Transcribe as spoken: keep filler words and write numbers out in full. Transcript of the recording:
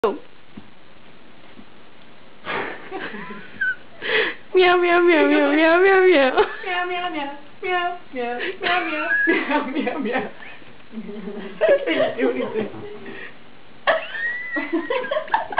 Meow meow meow meow meow meow meow meow meow meow meow meow meow meow meow meow meow. I can't do anything.